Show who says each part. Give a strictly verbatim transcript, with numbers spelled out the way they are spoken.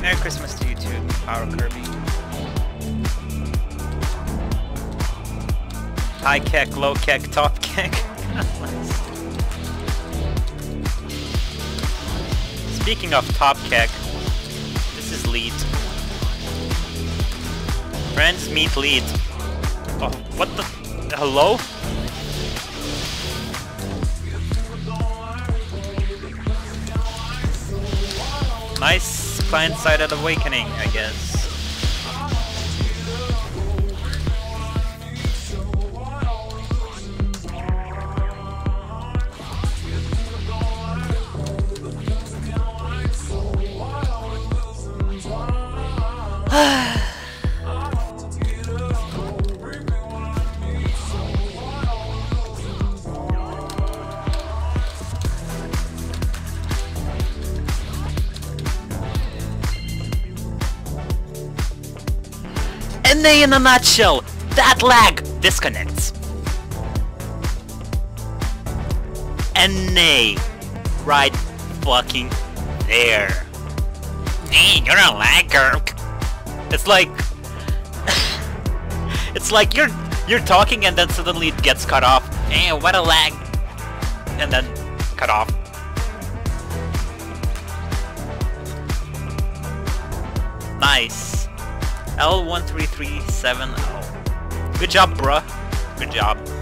Speaker 1: Merry Christmas to you too, Power Kirby. High kek, low kek, top kek. Speaking of top kek, this is lead. Friends meet lead. Oh, what the? Hello? Nice client-sided awakening, I guess. N A in a nutshell! That Lagg disconnects. N A right fucking there. Hey, you're a lagger. It's like it's like you're you're talking and then suddenly it gets cut off. Hey, what a lag! And then cut off. Nice. L one three three seven oh. Good job, bruh. Good job.